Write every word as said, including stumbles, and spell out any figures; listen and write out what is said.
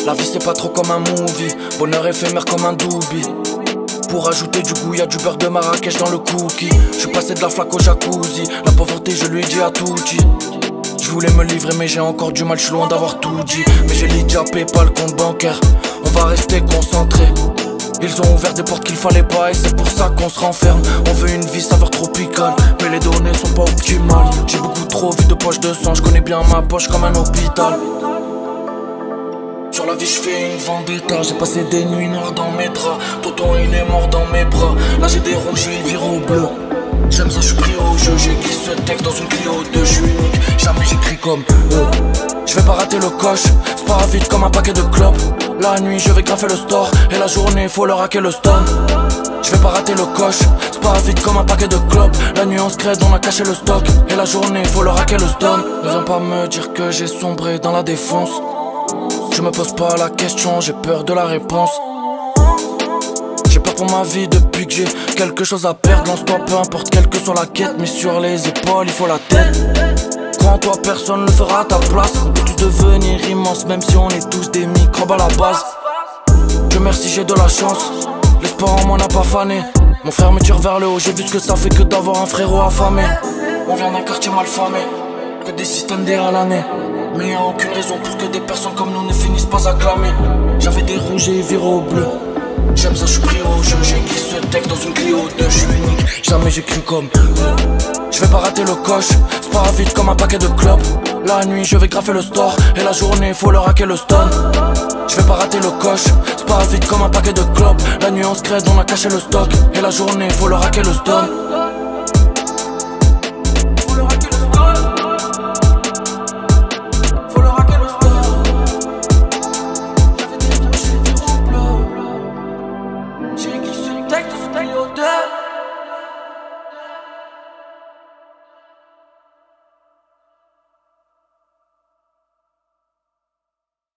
La vie c'est pas trop comme un movie, bonheur éphémère comme un doobie. Pour ajouter du goût, y'a du beurre de Marrakech dans le cookie. Je suis passé de la flaque au jacuzzi, la pauvreté je lui ai dit à tout dit. Je voulais me livrer mais j'ai encore du mal, je suis loin d'avoir tout dit. Mais j'ai les diapés, pas le compte bancaire, on va rester concentré. Ils ont ouvert des portes qu'il fallait pas et c'est pour ça qu'on se renferme. On veut une vie saveur tropicale, mais les données sont pas optimales. J'ai beaucoup trop vu de poches de sang, je connais bien ma poche comme un hôpital. Sur la vie je fais une vendetta, j'ai passé des nuits noires dans mes draps. Tonton il est mort dans mes bras, là j'ai des rouges et vire au bleu. J'aime ça, je suis pris au jeu, j'écris ce texte dans une Clio deux, je suis unique, jamais j'écris comme eux. Je vais pas rater le coche, c'est pas vite comme un paquet de clopes. La nuit je vais graffer le store, et la journée faut leur hacker le stone. Je vais pas rater le coche, c'est pas vite comme un paquet de clopes. La nuit on se crée, on a caché le stock, et la journée faut leur hacker le stone. Ne viens pas me dire que j'ai sombré dans la défonce. Je me pose pas la question, j'ai peur de la réponse. J'ai peur pour ma vie depuis que j'ai quelque chose à perdre. Lance-toi peu importe quelle que soit la quête, mais sur les épaules il faut la tête. Crois en toi, personne ne fera à ta place. On peut tous devenir immense, même si on est tous des microbes à la base. Dieu merci j'ai de la chance, l'espoir en moi n'a pas fané. Mon frère me tire vers le haut, j'ai vu ce que ça fait que d'avoir un frérot affamé. On vient d'un quartier mal famé, que des systèmes derrière l'année. Mais y'a aucune raison pour que des personnes comme nous ne finissent pas acclamées. J'avais des rouges et viré au bleu. J'aime ça, je suis pris au jeu. J'ai écrit ce texte dans une Clio deux, je suis unique, jamais j'écris comme eux. Je vais pas rater le coche, c'est pas vite comme un paquet de clopes. La nuit je vais graffer le store, et la journée faut leur hacker le stone. Je vais pas rater le coche, c'est pas vite comme un paquet de clopes. La nuit on se crée, on a caché le stock, et la journée faut leur hacker le stone.